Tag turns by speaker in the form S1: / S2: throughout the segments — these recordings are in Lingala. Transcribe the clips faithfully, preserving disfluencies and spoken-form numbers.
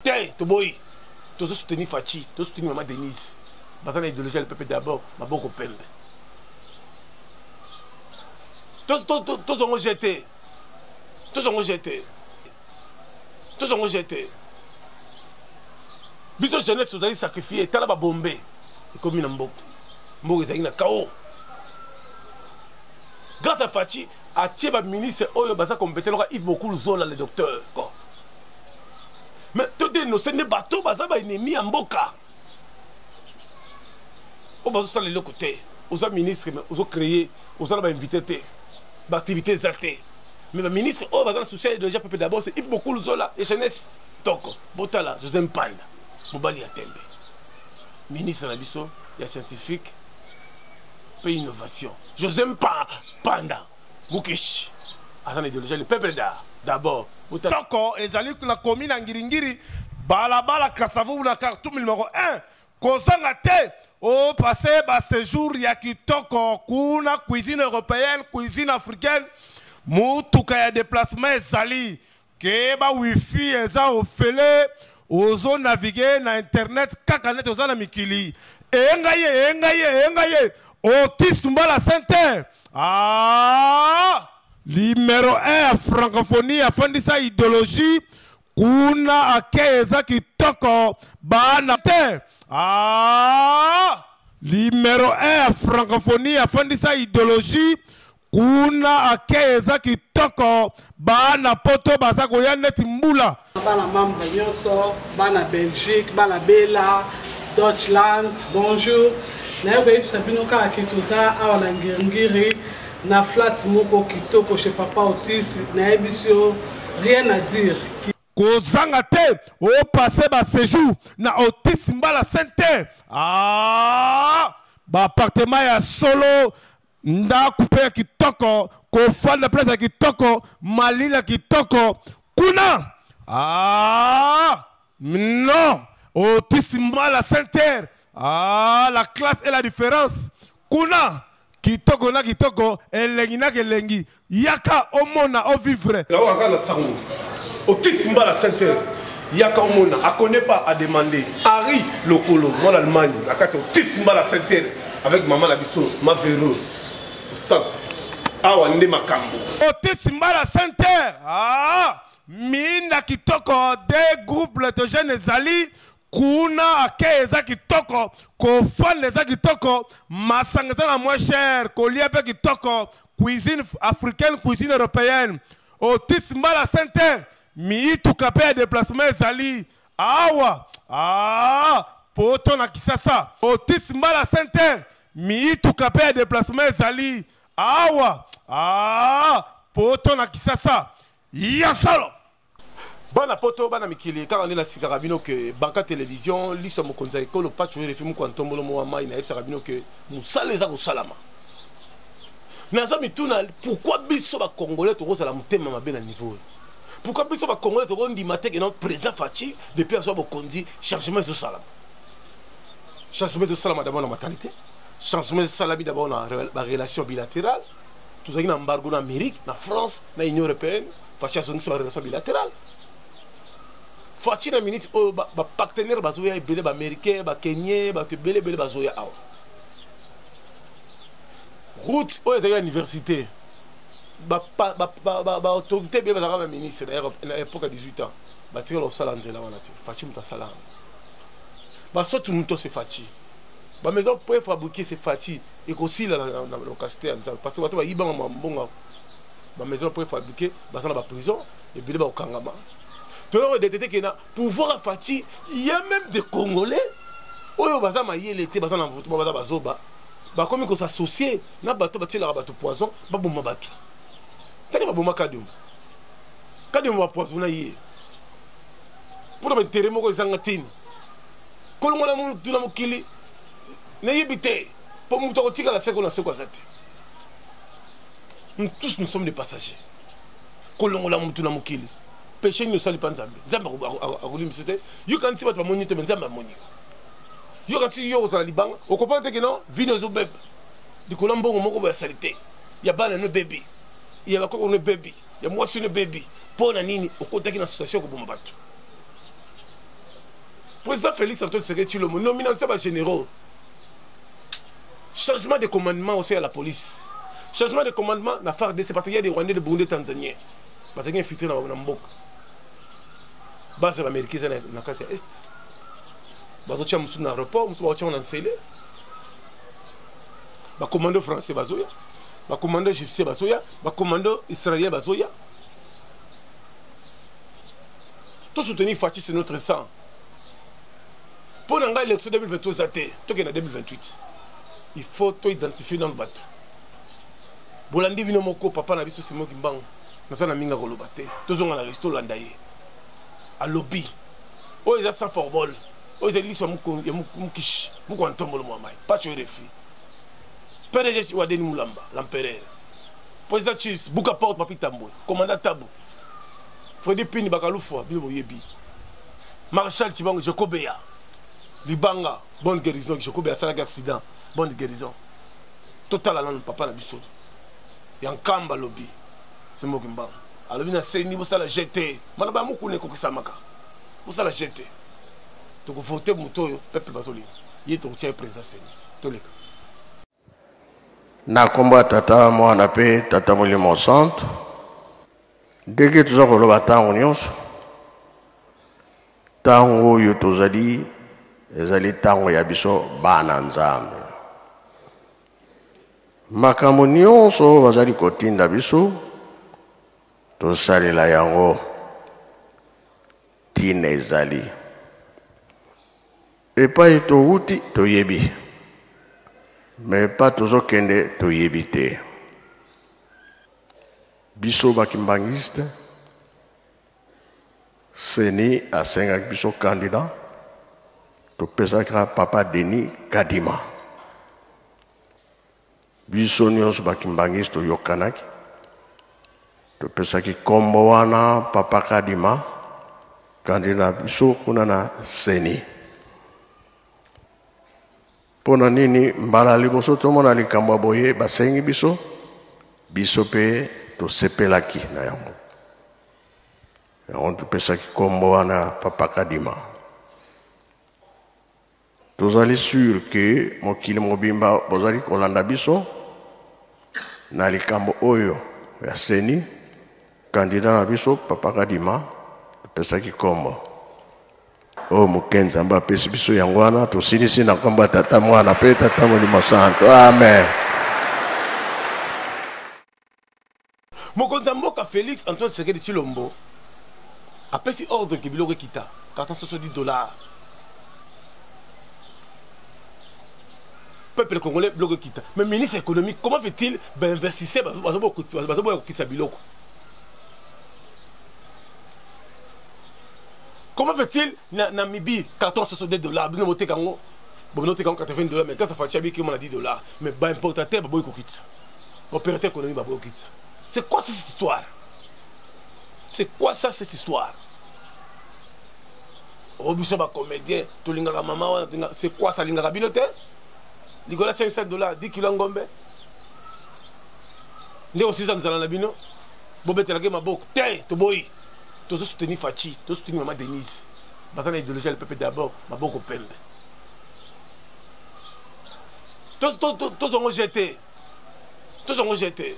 S1: T'es, tu boy. Tu as soutenu Fachi, tu as soutenu Maman Denise. Parce que l'idéologie, le peuple d'abord, ma beaucoup pembe. Tous ont jeté. Tous ont jeté. Tous ont jeté. Biso jeunesse, vous allez sacrifier. T'as la bombe. Et comme il y a un bon. Moi, ils ont un chaos. Grâce à Fachi, à Thieba ministre, Oyo Baza compétent, Yves beaucoup zone le docteur. Mais tout est nos scènes de bateau, Baza va ennemi en boca. On va se le côté. Aux ministres, aux créés, aux avez invité, l'activité zatée. Mais le ministre, oh, Baza, le souci déjà, peuple d'abord, c'est Yves beaucoup zola et jeunesse. Donc, Botala, José Mpanda, Mobali Atembe. Ministre Nabiso, il y a scientifique. Innovation. José Mpanda Mukish. Azan idéologie le peuple d'abord.
S2: Toko ezali la commune Ngiringiri balabala Kasavu na Khartoum numéro un. Kozanga te au passé ba séjour ya kitoko kuna cuisine européenne, cuisine africaine. Mutuka ya déplacement ezali ke ba wifi eza ofele ozo naviguer na internet kaka net oza na mikili. Engaye engaye engaye Otis Mbala Center. Ah, numéro un francophonie afin sa idéologie. Kuna akeza kitoko bana te. Ah, numéro un francophonie afin sa idéologie. Kuna akeza kitoko bana poto bazako ya net mbula.
S3: Bana mamba nyonso, bana Belgique, bana Bela, Deutschland, bonjour. Na yo koyebisa bino kaka kituza awa na Ngiringiri na flat moko kitoko chez Papa Otis nayebi yo rien à dire.
S2: Kozanga te o passé ba séjour na Otis Mbala Center. Ah, ba appartement ya solo nda couper kitoko ko fanda place ya kitoko malila kitoko kuna. Ah, non, Otis Mbala Center. Ah, la classe et la différence. Kuna kitoko na kitoko elengi na kelengi yaka omona o vivre.
S1: Là on regarde la sango. Otis Mbala Center. Yaka omona a connaît pas à demander. Harry Lokolo, moi l'Allemagne, la carte Otis Mbala Center avec maman la biso, ma véro. Ça. Ah wande makambo.
S2: Otis Mbala Center. Ah, mina kitoko des groupes de jeunes zali. Kuna akeza kitoko kofan les kitoko masangeza la moins cher kolia pe kitoko cuisine africaine cuisine européenne Otis Mbala Center mi tu kapé déplacement zali awa ah poto na kisasa Otis Mbala Center mi tu kapé déplacement zali awa ah poto na kisasa ya solo.
S1: Bana poto bana mikili car on est la sikarabino que banka télévision liso mo konza ekolo patch le film ko ntombolo mo mai na sikarabino que musala za ko salama naza mituna pourquoi biso ba congolais to ko sala mutema mabe na niveau pourquoi biso ba congolais to ko ndima te que notre président Fachi depuis aso bo kondi changement de salama changement de salama d'abord na maternité changement de salami d'abord na la relation bilatérale tout ça qui na embargo na Amérique na France na Union européenne Fachi a son relation bilatérale. Fachi na minute o ba partenaire bazoya ebele ba américain ba kenyan ba ebele ebele bazoya awa route o ezali université ba ba ba ba autorité be bazaka ba ministre na époque à dix-huit ans ba tire lo sala ndela wana te Fachi muta sala ba sotu muto se Fachi ba maison pour fabriquer c'est Fachi et aussi la na localité parce que bato ba yibanga mbonga ba maison pour fabriquer ba sala ba prison ebele ba okangama. Pouvoir à Fachi, il y a même des Congolais. Oyo baza mayele te baza na mvutu baza bazoba. Ba comme ko s'associer na bato ba tela bato poison ba bomba bato. Tani ba bomba kadum. Kadum ba poison na yé. Pour ba teremo ko zanga tin. Kolongo na mu tuna mukili. Na yebite. Pour mu to tika la seko na seko azate. Nous tous nous sommes des passagers. Kolongo la mu tuna mukili. Péché nous salit pas Nzambe. Nzambe a roulé monsieur. Yo quand tu vas te moniter mais Nzambe moni. Yo quand tu yo za libanga, o comprendre que non, vino zo bebe. Di kolombo moko ba salité. Ya bana no baby. Ya ba ko no baby. Ya mwasi no baby. Pona nini o kotaki na association ko bomba bato. Président Félix Antoine Tshisekedi Tshilombo, nomination par généraux. Changement de commandement aussi à la police. Changement de commandement dans F A R D C, parce qu'il y a des Rwandais, des Burundais, des Tanzaniens. Parce qu'il y a infiltré dans le Mbok. Base américaine dans la carte est. Bazo tia musu na aéroport, musu ba tia on enseigné. Ba commando français bazoya, ba commando égyptien bazoya, ba commando israélien bazoya. Tout soutenir Fatih c'est notre sang. Pour l'élection deux mille vingt-trois, tout est en deux mille vingt-huit. Il faut tout identifier dans le bateau. Bolandi bino moko papa na biso c'est moi qui mbang. Nasa na minga kolobate. Tous on a resto landaye. À lobby. Oh ils a ça football. Oh ils a liso muko ya mukish. Muko antombo le moamai. Pas tu refi. P D G si Wadeni Mulamba, l'empereur. Président Chiefs, Bouka Porte Papi Tambo, commandant Tabou. Freddy Pini Bakaloufwa, Bilo Yebi. Marshal Tibango Jokobeya. Libanga, bonne guérison, Jokobeya Salag accident, bonne guérison. Total à papa na biso. Yankamba lobby. C'est moi qui m'bang. Alors bien c'est niveau ça la jeter. Manaba moko ne ko kisamaka. Pour ça la jeter. Donc voter muto peuple bazoli. Yé to tia président c'est. Toleka.
S4: Na komba tata mwana pe tata molimo centre. Dès que toza koloba tango nyonso. Tango yo tozali ezali tango ya biso bana nzambe. Makambo nyonso bazali kotinda biso tosalela yango tina ezali. Epai touti toyebi. Mais pas toujours kende to yebite. Biso bakimbangiste, Seni a cinq biso candidat, to pesakra papa Denis Kadima. Biso nyos bakimbangiste to yokanaki, to pesaki kombo wana papa Kadima, candidat biso kunana Seni. Pona nini mbala liboso to mona likambo boye basengi biso biso pe to sepelaki na yango yango to pesaki kombo wana papa Kadima tozali sûr que mokili mobimba bozali kolanda biso na likambo oyo ya Seni candidat na biso papa Kadima to pesaki kombo. Oh mukenza mba pesi biso yangwana to sinisi na kwamba tata mwana pe tata molimo santo. Amen.
S1: Mokonza mboka Félix Antoine Tshisekedi Tshilombo a pesi ordre que biloko kita quatre cent soixante-dix dollars. Peuple congolais biloko kita. Mais ministre économique comment fait-il ben investir bazo beaucoup bazo beaucoup kitsa biloko. Comment fait-il Namibie carton soixante-dix dollars, bien monter kango, bon noter kango quatre-vingts dollars, mais quand ça fait chabi qui on a dix dollars, mais bah importateur bah boy kokitsa, opérateur économique bah boy kokitsa. C'est quoi cette histoire? C'est quoi ça cette histoire? Robusson bah comédien, tout lingara maman, c'est quoi ça lingara bilote? Nicolas cinq cents dollars, dix kilos ngombe. Ndé aussi ça nous allons la bino, bobé te la game à bok, t'es to boy. Tous soutenir Fachi, tous soutenir Maman Denise. Parce que l'idéologie le peuple d'abord, ma beaucoup pembe. Tous tous ont jeté. Tous ont jeté.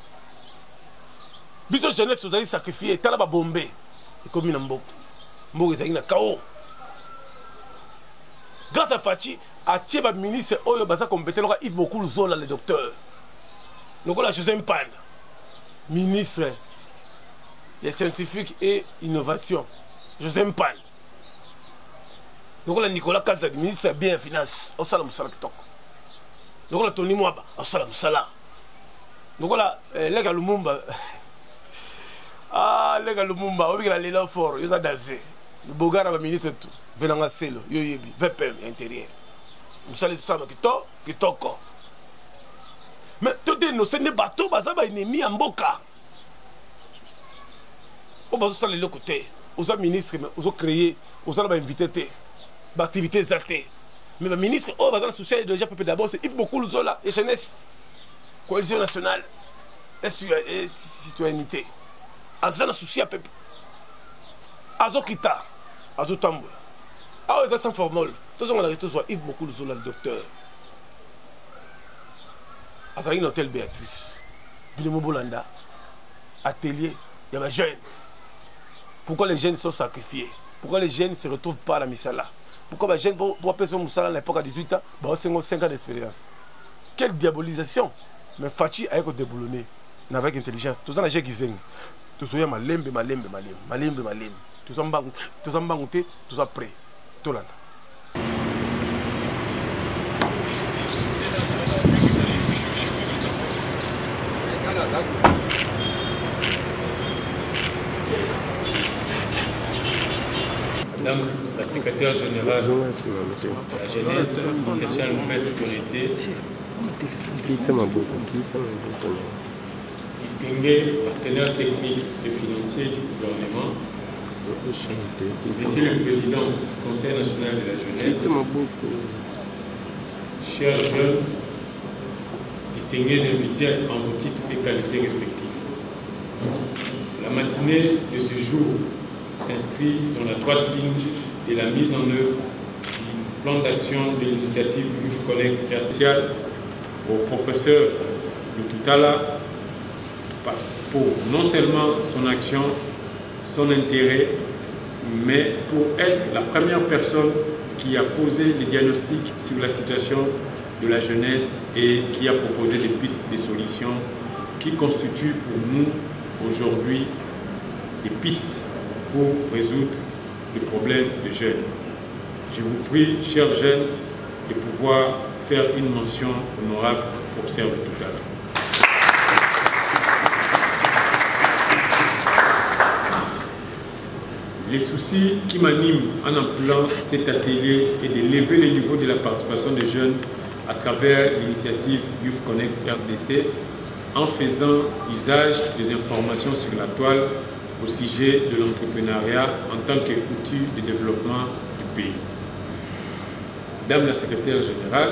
S1: Biso jeunesse vous allez sacrifier, t'as la bombe. Et comme une mbok. Mbok est na K O. Grâce à Fachi, à Thieba ministre Oyo Baza compétent, Yves Bokul Zola le docteur. Donc là José Mpane, ministre les scientifiques et innovation. José Mpane. Donc là, Nicolas Kazak, ministre bien finance. Au salam Moussala Kitoko. Donc là, Tony Mwaba, au salam Moussala. Donc là, les gars Lumumba. Ah, les gars Lumumba, on va aller fort, ils ont dansé. Le Bogara va ministre tout. Venant à Selo, Yoyebi, V P M intérieur. Moussala Moussala Kitoko, Kitoko. Mais tout est nos c'est des bateaux, bah ça va ennemi en Boka. On va tous aller de côté. Aux ministres, aux créés, aux autres invités, activités zatées. Mais le ministre, on va dans le souci de déjà d'abord, c'est Yves Bokul Zola et jeunesse, coalition nationale et citoyenneté. Azana souci à peuple. Azo kita, Azo tamboula. Ah, ça c'est formol. Tout ça, on a arrêté sur Yves Mokulu Zola, le docteur. À ça, une hôtel Béatrice. Bilemo Bolanda. Atelier. Il y a des jeunes. Pourquoi les jeunes sont sacrifiés? Pourquoi les jeunes ne se retrouvent pas à la Misala? Pourquoi les jeunes, pour appeler son Moussala à l'époque à dix-huit ans, c'est cinq ans d'expérience? Quelle diabolisation! Mais Fachi a été déboulonné. Avec intelligence. Tout ça, les gens qui sont. Tout ça, malembe, malembe, malembe, malembe, malembe. Tout ça, tout ça, tout ça prêt. Tout là.
S5: Madame la secrétaire générale de la jeunesse, initiation à la nouvelle sécurité, distingués partenaires techniques et financiers du gouvernement, Monsieur le Président du Conseil national de la jeunesse, chers jeunes, distingués invités en vos titres et qualités respectifs. La matinée de ce jour s'inscrit dans la droite ligne de la mise en œuvre du plan d'action de l'initiative Youth Connect spécial au professeur Lututala pour non seulement son action, son intérêt, mais pour être la première personne qui a posé les diagnostics sur la situation de la jeunesse et qui a proposé des pistes de solutions qui constituent pour nous aujourd'hui des pistes pour résoudre le problème des jeunes. Je vous prie, chers jeunes, de pouvoir faire une mention honorable au professeur Lututala. Les soucis qui m'animent en appelant cet atelier est de lever le niveau de la participation des jeunes à travers l'initiative Youth Connect R D C en faisant usage des informations sur la toile au sujet de l'entrepreneuriat en tant qu'outil de développement du pays. Madame la secrétaire générale,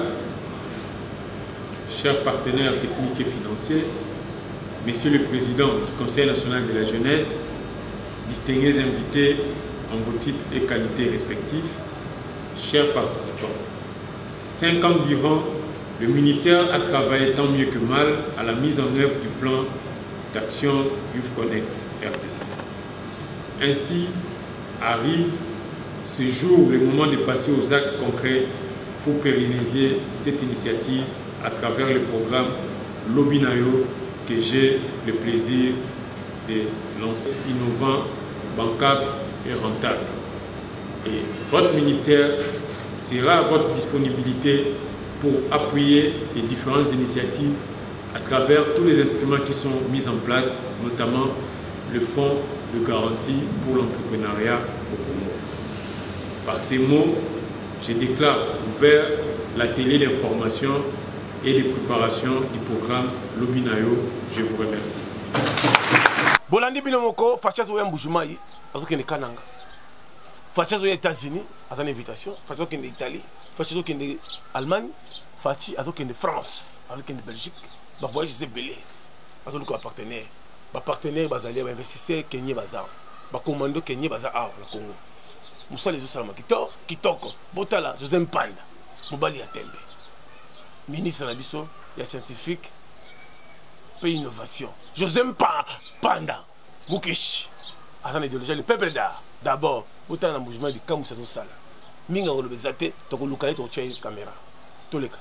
S5: chers partenaires techniques et financiers, Monsieur le Président du Conseil national de la jeunesse, distingués invités en vos titres et qualités respectifs, chers participants, cinq ans durant, le ministère a travaillé tant mieux que mal à la mise en œuvre du plan d'action Youth Connect R D C. Ainsi arrive ce jour le moment de passer aux actes concrets pour pérenniser cette initiative à travers le programme Lobinayo que j'ai le plaisir de lancer, innovant, bancable et rentable. Et votre ministère sera à votre disponibilité pour appuyer les différentes initiatives à travers tous les instruments qui sont mis en place, notamment le fonds de garantie pour l'entrepreneuriat au Congo. Par ces mots, je déclare ouvert l'atelier d'information et de préparation du programme Lobinayo. Je vous remercie.
S1: Bolandi Binomoko, Fachazo Yamboujumai, Azokene Kananga. Fachazo États-Unis, à une invitation. Fachazo Kende Italie, Fachazo Kende Allemagne, Fachi Azokene France, Azokene Belgique. Bah voyage c'est belé. Azoko partenaire. Bah partenaire bazali ba investisseur Kenya bazar. Bah commando Kenya bazar ah au Congo. Moussa les Salama Kito, Kitoko, Botala, José Mpanda, Mobali Atembe. Ministre Nabiso, il y a scientifique. Innovation. José Panda, Mukesh, Azan idéologie, le peuple d'art. D'abord, autant un mouvement du Kamoussa Sala. Minga ou le Bezate, donc le Kayet au Tchèque caméra. Tous les cas.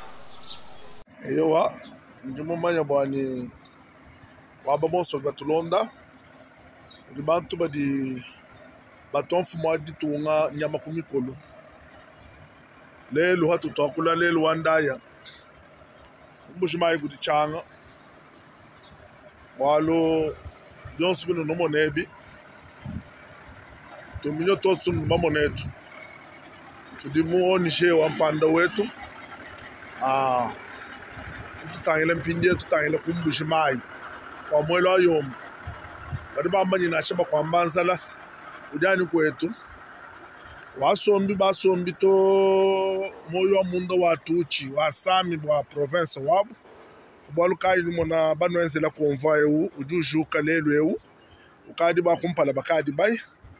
S2: Et yoa, du moment où il y a un bon soldat de Londres, il y a un peu de bâton fumé de Tonga, Nyamakumi Kolo. Les lois tout en couleur, les lois d'Aya. Mouvement de Changa. Walo Johnson no nomo nebi to minyo to sun mamo netu to di mo nishe wa mpanda wetu ah tutangile mpindie tutangile kumbushimai kwa mwelo ayom bari bambanyi na shaba kwa mbanzala ujani kwetu wasombi basombi to moyo wa mundo wa tuchi wasami wa province wabu Balukai mona banwenze la convoi u ujuju kalelu u ukadi ba kumpala bakadi bay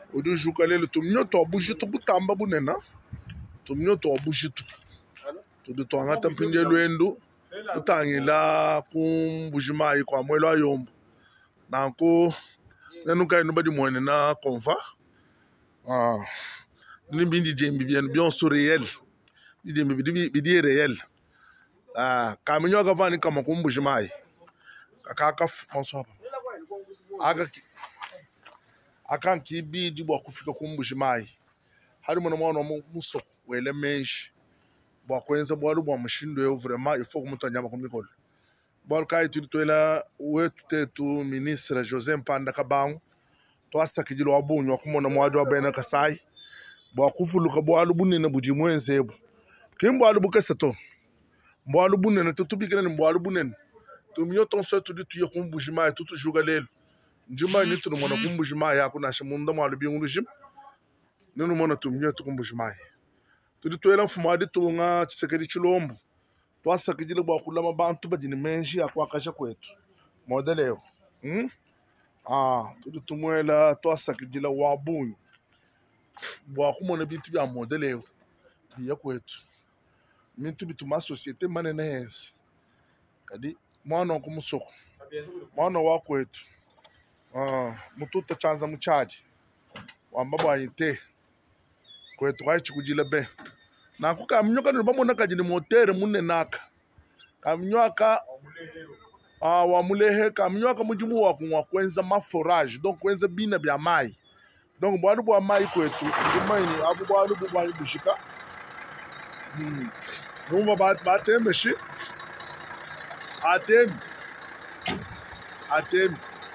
S6: odu jukale le tumnyo to bujitu butamba bunena tumnyo to bujitu to de to ngata mpinde lwendo utangila kumbujima yi kwa mwelo ayombo nanko nenuka ino badi mwene na konfa ah ni bindi jembi bien bien so réel bidi bidi bidi réel ah kaminyo ka vani kama kumbujima yi kaka monsaba aga akan ki bi di bo kufika kumbujima yi hari mwana mwana musoko wele menshi bo kwenza bo lu bo mushindo yo vraiment il faut que mutanya makomikolo bo ka itu to ela wetu tu ministre José Mpanda Kabangu to asakijilo wabunyo kumona mwado abena kasai bo kufuluka bo alu bunene buji mwenzebu kimbo alu bukeseto bo alu bunene to tubikene bo alu bunene to miyo ton so to ditu yo kumbujima to to juga lelo njuma ni to mona kumbujima ya kuna shimunda mwalu bi ngulujim nenu mona to miyo to kumbujima tudi toela fumadi tunga chisekedi chilombo twasakijile bwa kulama bantu badini menshi akwakasha kwetu modeleo hmm? ah tudi tumwela twasakijile wabunyu bwa kumona bintu bya modeleo biya kwetu mintu bituma societe manene hensi kadi mwana ko musoko mwana wa kwetu ah mututa chanza muchaji wamba bwa yite kwetu kwachi kujile be na ku kamnyoka no bamona kajini motere munne naka kamnyoka ah wa mulehe kamnyoka mujimu wa kunwa kwenza ma forage donc kwenza bina bya mai donc bwadu bwa mai kwetu ndimaini abu bwadu bwa bishika hmm numva bat batemeshi atem atem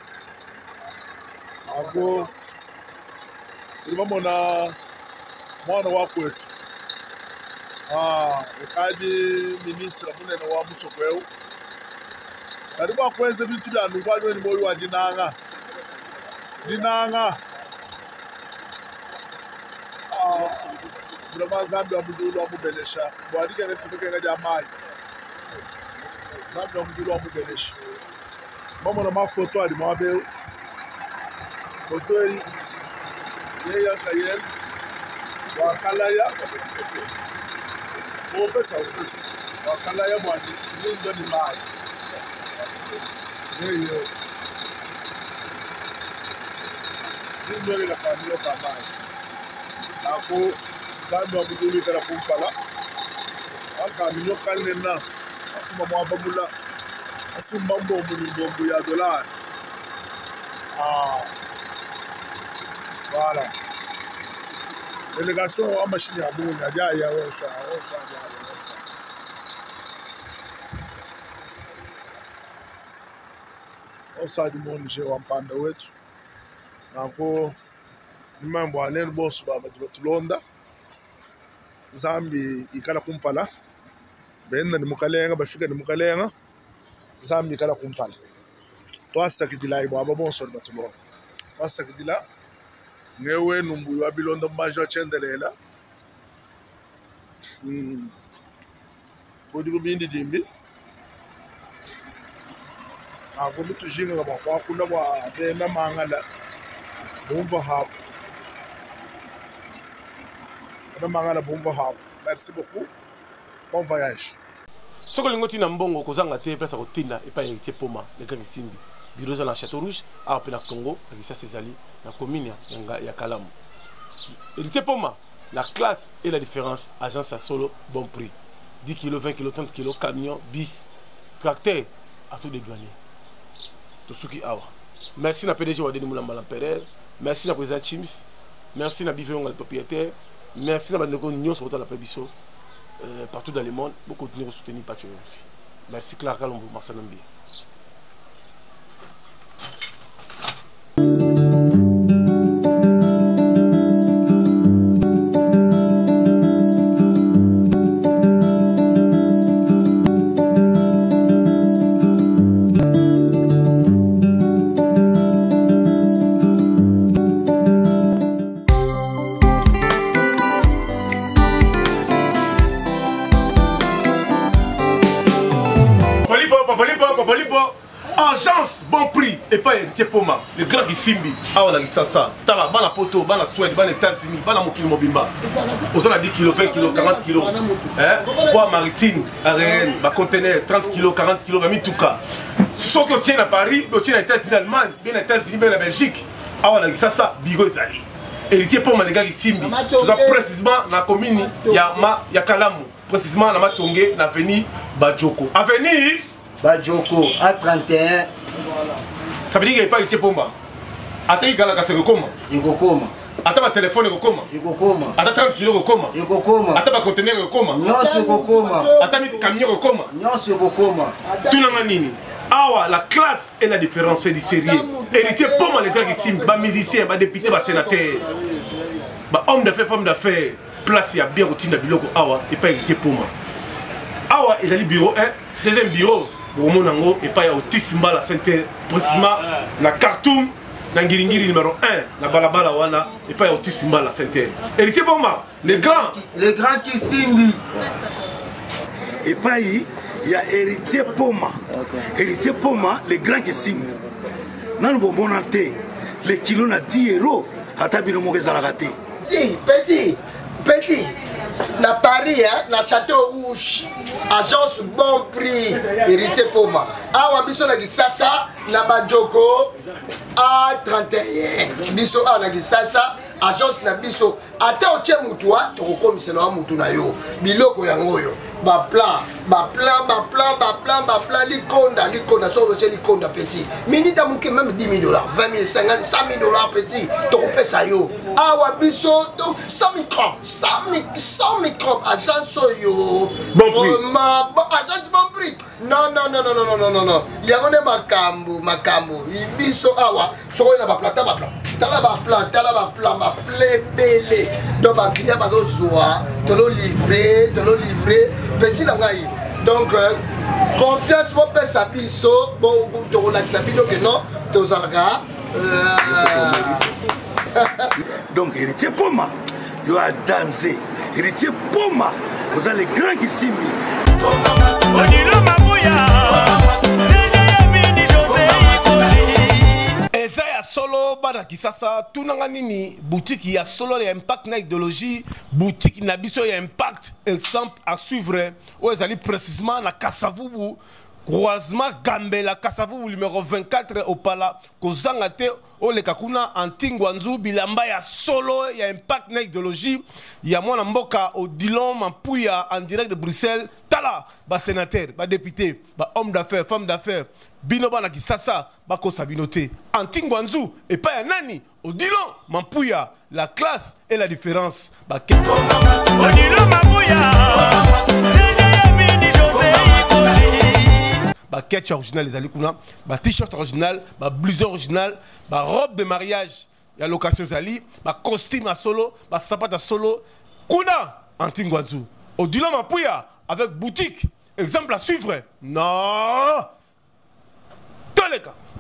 S6: abo ndibamona mwana wa kwetu ah ukadi ministre munene wa musokweu kadi ba kwenze bintu bya nubanywe ni moyo wa dinanga dinanga ah vraiment zambi amudulu amubelesha bwadike ne tubeke ga mai zambi amudulu amubelesha mama na mafoto ali mabe foto yi yeya kayel wakalaya opesa opesa wakalaya mwani nindo ni mai yeyo nindo ni la kamio kamai ako zambi wa muduli kara kumpala aka minyo kalena asuma mwabamula asuma mbo mbombo ya dollar ah voilà délégation à machine à bout ya ya ya ça ça on ça du monde je wa mpanda wetu nako nimambo aleni boss baba tulonda zambi ikala kumpala benna ni mukalenga bafika ni mukalenga zambi ikala kumpala twasa kidila baba bonso batulonda twasa kidila ngewe numbu wa bilondo majo chendelela mm kodi ko bindi dimbi a ko bitu jinga ba kwa kula ba de na mangala bomba ha na mangala bomba ha merci beaucoup bon voyage
S1: soko lingoti na mbongo kozanga te place ko tinda e pa yete poma le grand simbi bureau za la Château Rouge a pe na Congo akisa Césali na commune ya Kalamu Héritier Poma la classe et la différence agence à solo bon prix dix kilos vingt kilos trente kilos camion bis tracteur à tout des douaniers tout ce qui awa merci na P D G Wadeni Moulamba l'empereur merci na président Chims merci na Biveon le propriétaire merci na bandeko nyos sur la Pébiso partout dans le monde beaucoup continuer à soutenir Patriot merci Clark Kalombo Marcel Mbi.
S2: Polipo,
S1: et pas héritier Poma le grand Kisimbi awa na Kisasa tala bana poto bana Suède bana États-Unis bana mokili mobimba ozana dix kilos vingt kilos quarante kilos hein poids maritime aérienne ba conteneur trente kilos quarante kilos ba mituka soki otient à Paris otient aux États-Unis Allemagne bien aux États-Unis bien en Belgique awa na Kisasa bigo ezali héritier Poma le grand Kisimbi toza précisément na commune ya ma ya Kalamu précisément na Matonge na avenue Bajoko avenue
S7: Bajoko à trente et un.
S1: Ça veut dire qu'il n'y a pas héritier Poma. Attends, il y a la casse de coma.
S7: Il y a coma.
S1: Attends, le téléphone est coma.
S7: Il y a coma.
S1: Attends, trente kilos de coma.
S7: Il y a coma.
S1: Attends, le conteneur est coma.
S7: Non, c'est coma.
S1: Attends, le camion est coma.
S7: Non, c'est coma.
S1: Tout le monde. Awa, la classe est la différence du sérieux. Héritier Poma, les gars ici, les musiciens, les députés, les sénateurs, les hommes d'affaires, femmes d'affaires, place, il y a bien routine de Biloko Awa et pas héritier Poma. Awa, il y a le bureau un, deuxième bureau. Bomonango et pas autisme la santé précisément la Khartoum na Ngiringiri numéro un la balabala wana et pas autisme la santé héritier Poma les grands
S7: les grands Kisimbi
S8: et pas il y a héritier Poma héritier Poma les grands Kisimbi nan bonbonate les kilos na dix euros hata bino mogeza la raté
S9: petit petit petit na Paris, hein, na Château Rouge, agence bon prix, héritier Poma. Awa biso na Kisasa, na Bajoko, à trente et un. Biso a na Kisasa, agence na biso. Ate oche mutua, toko komiselo wa mutu na yo. Biloko yango yo. Ba plan, ba plan, ba plan, ba plan, ba plan, li konda, li konda, so roche li konda petit. Minita mouke même dix mille dollars, vingt mille, cinquante, cent mille dollars petit. Toko pesa yo. Awa biso, cent microbes, cent microbes, agence yo.
S1: Bon prix.
S9: Vraiment, agence bon prix. Non, non, non, non, non, non, non, non. Yagone makambu, makambu. Ibiso awa, so na ba plan, ta ba plan. Tala ba plan, tala ba plan, ba ple belé. Donc ba client ba do zoa, te lo livrer, te lo livrer. Petit langai. Donc euh, confiance pour pesa biso, bon to relax bino que non, to zaraga.
S8: donc héritier Poma yo a dansé héritier Poma vous avez les grands Kisimbi Onilo Mabuya
S2: eza ya solo bana Kisasa tunanga nini boutique ya solo ya impact na idéologie boutique na biso ya impact exemple à suivre o ezali précisément na Kasavubu croisement Gambela Kasavubu numéro vingt-quatre au Pala kozanga te o le kakuna antingwanzu bilamba ya solo ya impact na idéologie ya mwana mboka Odilon Mampuya en direct de Bruxelles tala ba sénateur ba député ba homme d'affaires femme d'affaires bino bana Kisasa bako sabinote antingwanzu et pas ya nani Odilon Mampuya la classe et la différence ba Odilon Mampuya ba ketch original les alikuna ba t-shirt original ba blouson original ba robe de mariage ya location zali ba costume à solo ba sapata solo kuna antingwanzu Odilon Mampuya avec boutique exemple à suivre non Toleka